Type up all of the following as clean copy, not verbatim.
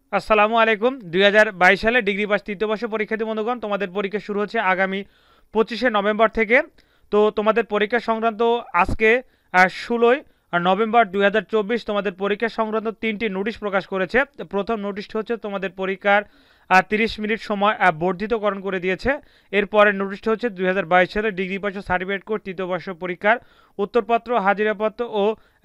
আসসালামু আলাইকুম। ২০২২ সালে ডিগ্রি পাস তৃতীয় বর্ষ পরীক্ষার্থী বন্ধুগণ, তোমাদের পরীক্ষা শুরু হচ্ছে আগামী ২৫শে নভেম্বর থেকে। তো তোমাদের পরীক্ষা সংক্রান্ত আজকে ১৬ই নভেম্বর ২০২৪ তোমাদের পরীক্ষা সংক্রান্ত ৩টি নোটিশ প্রকাশ করেছে। প্রথম নোটিশটি হচ্ছে তোমাদের পরীক্ষার ৩০ মিনিট সময় বর্ধিতকরণ করে দিয়েছে। এরপরের নোটিশটি হচ্ছে ২০২২ সালে ডিগ্রি পাস ও সার্টিফিকেট কোর্স তৃতীয় বর্ষ পরীক্ষার উত্তরপত্র, হাজিরাপত্র ও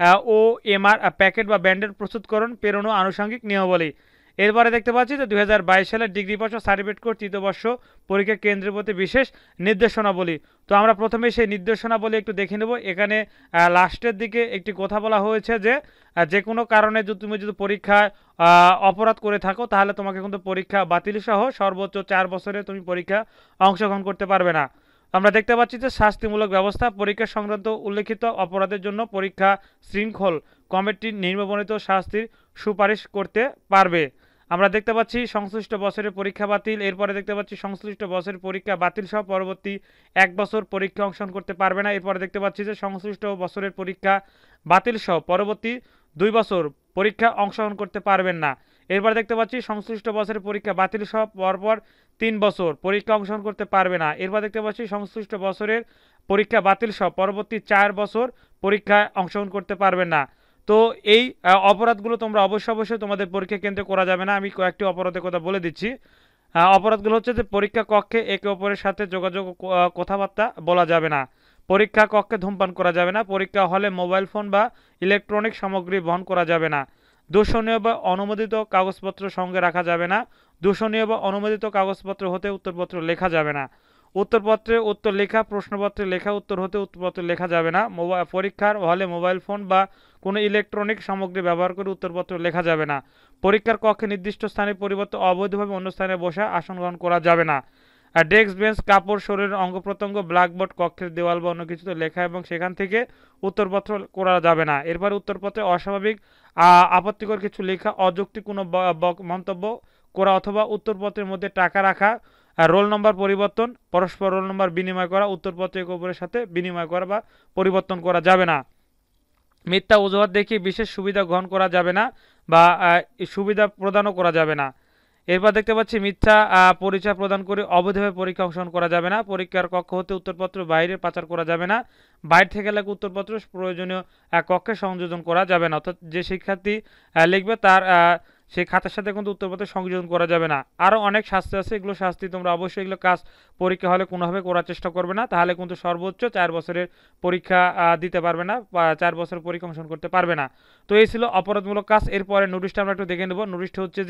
OMR প্যাকেট বা ব্যান্ডের প্রস্তুতকরণ, প্রেরণ ও আনুষঙ্গিক নিয়মাবলী। এরপরে দেখতে পাচ্ছি যে ২০২২ সালের ডিগ্রি পাস ও সার্টিফিকেট কোর্স তৃতীয় বর্ষ পরীক্ষা কেন্দ্রের প্রতি বিশেষ নির্দেশনাবলী। তো আমরা প্রথমে সেই নির্দেশনাবলী একটু দেখে নেব। এখানে লাস্টের দিকে একটি কথা বলা হয়েছে যে যে কোনো কারণে যদি তুমি পরীক্ষায় অপরাধ করে থাকো, তাহলে তোমাকে কিন্তু পরীক্ষা বাতিল সহ সর্বোচ্চ ৪ বছরে তুমি পরীক্ষা অংশগ্রহণ করতে পারবে না। আমরা দেখতে পাচ্ছি যে শাস্তিমূলক ব্যবস্থা, পরীক্ষা সংক্রান্ত উল্লেখিত অপরাধের জন্য পরীক্ষা শৃঙ্খল কমিটি নিম্নবর্ণিত শাস্তির সুপারিশ করতে পারবে। আমরা দেখতে পাচ্ছি সংশ্লিষ্ট বছরের পরীক্ষা বাতিল। এরপরে দেখতে পাচ্ছি সংশ্লিষ্ট বছরের পরীক্ষা বাতিল সহ পরবর্তী ১ বছর পরীক্ষা অংশগ্রহণ করতে পারবে না। এরপরে দেখতে পাচ্ছি যে সংশ্লিষ্ট বছরের পরীক্ষা বাতিল সহ পরবর্তী ২ বছর পরীক্ষা অংশগ্রহণ করতে পারবেন না। এরপর দেখতে পাচ্ছি সংশ্লিষ্ট বছরের পরীক্ষা বাতিল সহ পরপর ৩ বছর পরীক্ষা অংশগ্রহণ করতে পারবে না। এরপর দেখতে পাচ্ছি সংশ্লিষ্ট বছরের পরীক্ষা বাতিল সহ পরবর্তী ৪ বছর পরীক্ষায় অংশগ্রহণ করতে পারবেন না। তো এই অপরাধগুলো তোমরা অবশ্যই তোমাদের পরীক্ষা কেন্দ্রে করা যাবে না। আমি কয়েকটি অপরাধের কথা বলে দিচ্ছি। অপরাধগুলো হচ্ছে যে পরীক্ষা কক্ষে একে অপরের সাথে যোগাযোগ কথাবার্তা বলা যাবে না, পরীক্ষা কক্ষে ধূমপান করা যাবে না, পরীক্ষা হলে মোবাইল ফোন বা ইলেকট্রনিক সামগ্রী বহন করা যাবে না, দূষণীয় বা অনুমোদিত কাগজপত্র সঙ্গে রাখা যাবে না, দূষণীয় বা অনুমোদিত কাগজপত্র হতে উত্তরপত্র লেখা যাবে না, উত্তরপত্রে উত্তর লেখা, প্রশ্নপত্রে লেখা উত্তর হতে উত্তরপত্রে লেখা যাবে না, পরীক্ষার হলে মোবাইল ফোন বা কোনো ইলেকট্রনিক সামগ্রী ব্যবহার করে উত্তরপত্র লেখা যাবে না, পরীক্ষার কক্ষে নির্দিষ্ট স্থানের পরিবর্তে অবৈধভাবে অন্য স্থানে বসে আসন গ্রহণ করা যাবে না, আর ডেস্ক, বেঞ্চ, কাপড়, শরীরের অঙ্গ প্রত্যঙ্গ, ব্ল্যাকবোর্ড, কক্ষের দেওয়াল বা অন্য কিছুতে লেখা এবং সেখান থেকে উত্তরপত্র করা যাবে না। এরপর উত্তরপত্রে অস্বাভাবিক আপত্তিকর কিছু লেখা, অযৌক্তিক কোনো মন্তব্য করা অথবা উত্তরপত্রের মধ্যে টাকা রাখা, রোল নম্বর পরিবর্তন, পরস্পর রোল নম্বর বিনিময় করা, উত্তরপত্র একে অপরের সাথে বিনিময় করা বা পরিবর্তন করা যাবে না। মিথ্যা অজুহাত দেখিয়ে বিশেষ সুবিধা গ্রহণ করা যাবে না বা সুবিধা প্রদানও করা যাবে না। এরপর দেখতে পাচ্ছি মিথ্যা পরিচয় প্রদান করে অবৈধভাবে পরীক্ষা অংশগ্রহণ করা যাবে না, পরীক্ষার কক্ষ হতে উত্তরপত্র বাইরে পাচার করা যাবে না, বাইরে থেকে লেখা উত্তরপত্র প্রয়োজনীয় কক্ষে সংযোজন করা যাবে না। অর্থাৎ যে শিক্ষার্থী লিখবে তার সেই খাতার সাথে কিন্তু উত্তরপত্র সংযোজন করা যাবে না। আরও অনেক শাস্তি আছে, এগুলো শাস্তি তোমরা অবশ্যই এগুলো কাজ পরীক্ষা হলে কোনোভাবে করার চেষ্টা করবে না, তাহলে কিন্তু সর্বোচ্চ ৪ বছরের পরীক্ষা দিতে পারবে না বা ৪ বছরের পরীক্ষা অংশগ্রহণ করতে পারবে না। তো এই ছিল অপরাধমূলক কাজ। এরপরে নোটিশটা আমরা একটু দেখে নেব। নোটিশটা হচ্ছে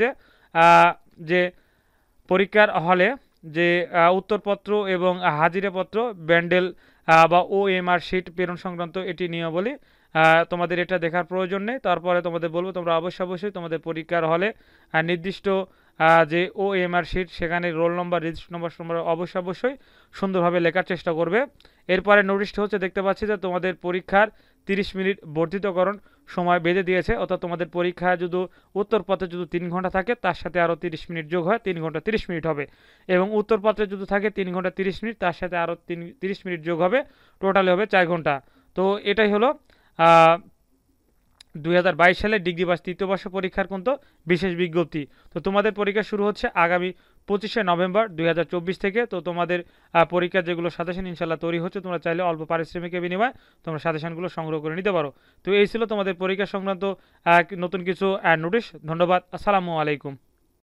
যে পরীক্ষার হলে যে উত্তরপত্র এবং হাজিরাপত্র, ব্যান্ডেল বা OMR শিট প্রেরণ সংক্রান্ত এটি নিয়মাবলী। তোমাদের এটা দেখার প্রয়োজন নেই। তারপরে তোমাদের বলবো তোমরা অবশ্যই তোমাদের পরীক্ষার হলে নির্দিষ্ট যে OMR শিট, সেখানে রোল নম্বর, রেজিস্ট্রেশন নম্বর অবশ্যই সুন্দরভাবে লেখার চেষ্টা করবে। এরপরে নোটিশটা হচ্ছে দেখতে পাচ্ছি যে তোমাদের পরীক্ষার 30 মিনিট বর্ধিতকরণ সময় বেঁধে দিয়েছে। অর্থাৎ তোমাদের পরীক্ষা যদি উত্তরপত্রে যদি 3 ঘন্টা থাকে, তার সাথে আরও 30 মিনিট যোগ হয়, 3 ঘন্টা 30 মিনিট হবে। এবং উত্তরপত্রে যদি থাকে 3 ঘন্টা 30 মিনিট, তার সাথে আরও 30 মিনিট যোগ হবে, টোটালি হবে 4 ঘন্টা। তো এটাই হলো ২০২২ সালে ডিগ্রি পাস তৃতীয় বর্ষ পরীক্ষার কিন্তু বিশেষ বিজ্ঞপ্তি। তো তোমাদের পরীক্ষা শুরু হচ্ছে আগামী 25শে নভেম্বর ২০২৪ থেকে। তো তোমাদের পরীক্ষার যেগুলো সাজেশন ইনশাল্লাহ তৈরি হচ্ছে, তোমরা চাইলে অল্প পারিশ্রমিকের বিনিময়ে তোমরা সাজেশনগুলো সংগ্রহ করে নিতে পারো। তো এই ছিল তোমাদের পরীক্ষা সংক্রান্ত নতুন কিছু নোটিশ। ধন্যবাদ। আসসালামু আলাইকুম।